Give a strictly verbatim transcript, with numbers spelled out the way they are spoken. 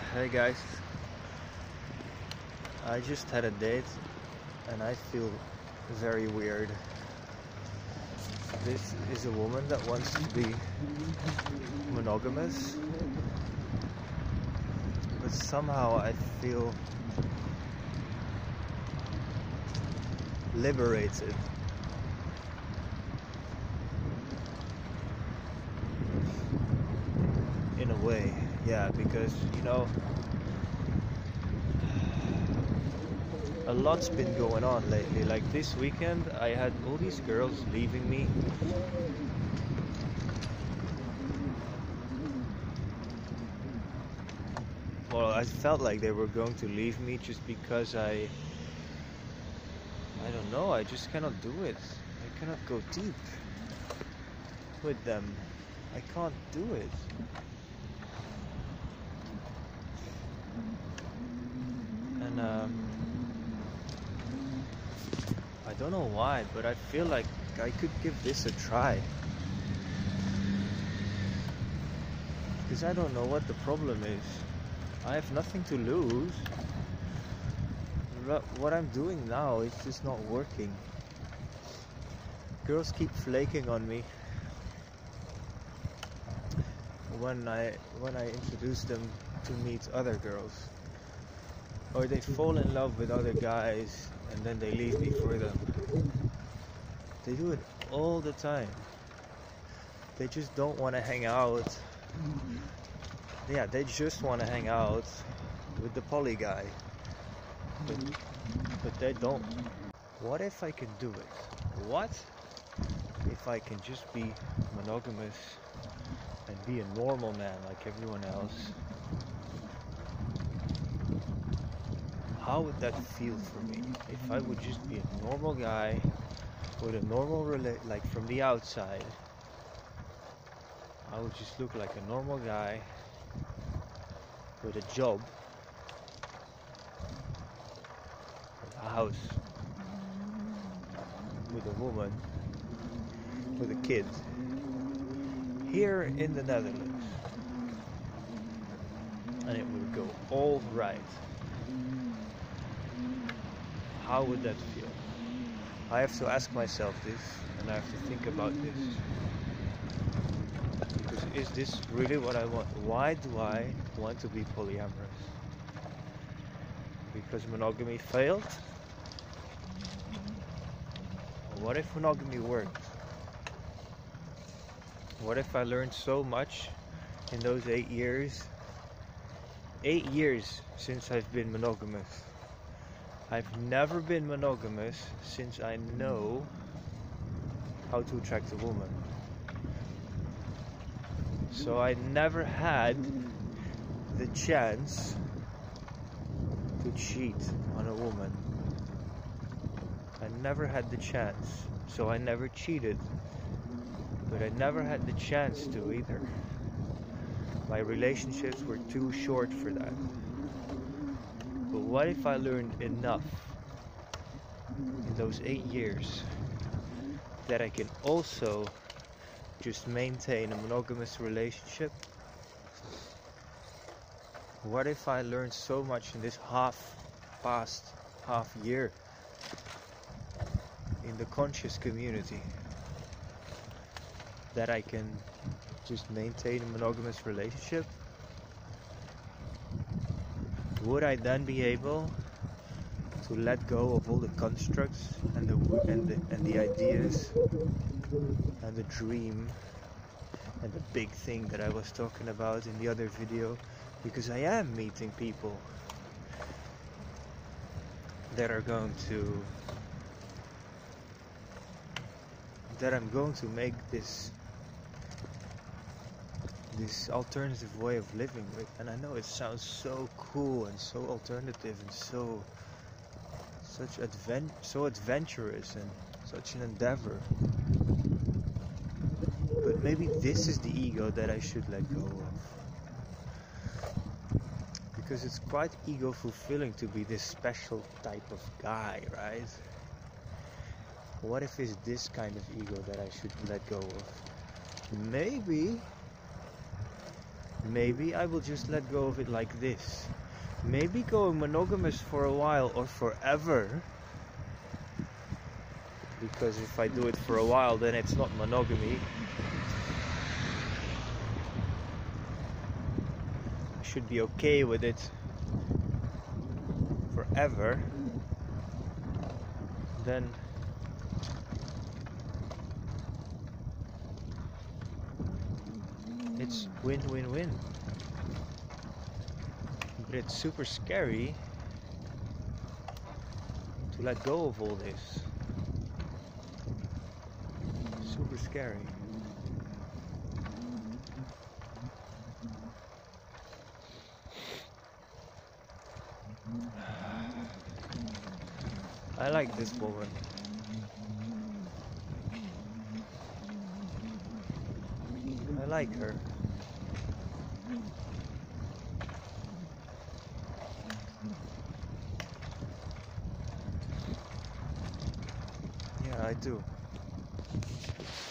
Hey guys, I just had a date and I feel very weird. This is a woman that wants to be monogamous, but somehow I feel liberated. In a way, yeah, because you know, a lot's been going on lately. Like this weekend, I had all these girls leaving me. Well, I felt like they were going to leave me just because I, I don't know, I just cannot do it. I cannot go deep with them. I can't do it. And um, I don't know why, but I feel like I could give this a try. Because I don't know what the problem is. I have nothing to lose. But what I'm doing now is just not working. Girls keep flaking on me when I when I introduce them to meet other girls. Or they fall in love with other guys and then they leave me for them. They do it all the time. They just don't want to hang out. Yeah, they just want to hang out with the poly guy. But, but they don't. What if I can do it? What if I can just be monogamous and be a normal man like everyone else? How would that feel for me if I would just be a normal guy with a normal rela- like from the outside? I would just look like a normal guy with a job, with a house, with a woman, with a kid, here in the Netherlands, and it would go all right. How would that feel? I have to ask myself this, and I have to think about this. Because is this really what I want? Why do I want to be polyamorous? Because monogamy failed? What if monogamy worked? What if I learned so much in those eight years? Eight years since I've been monogamous. I've never been monogamous since I know how to attract a woman. So I never had the chance to cheat on a woman. I never had the chance, so I never cheated. But I never had the chance to either. My relationships were too short for that. But what if I learned enough in those eight years that I can also just maintain a monogamous relationship? What if I learned so much in this half past half year in the conscious community that I can just maintain a monogamous relationship? Would I then be able to let go of all the constructs and the and the, and the ideas and the dream and the big thing that I was talking about in the other video? Because I am meeting people that are going to that I'm going to make this this alternative way of living with. And I know it sounds so cool and so alternative and so such advent so adventurous and such an endeavor, but maybe this is the ego that I should let go of, because it's quite ego fulfilling to be this special type of guy, right? What if it's this kind of ego that I should let go of? Maybe maybe I will just let go of it like this. Maybe going monogamous for a while or forever, because if I do it for a while then it's not monogamy. I should be okay with it forever, then it's win-win-win. But it's super scary to let go of all this. Super scary. I like this woman. I like her. Yeah, I do.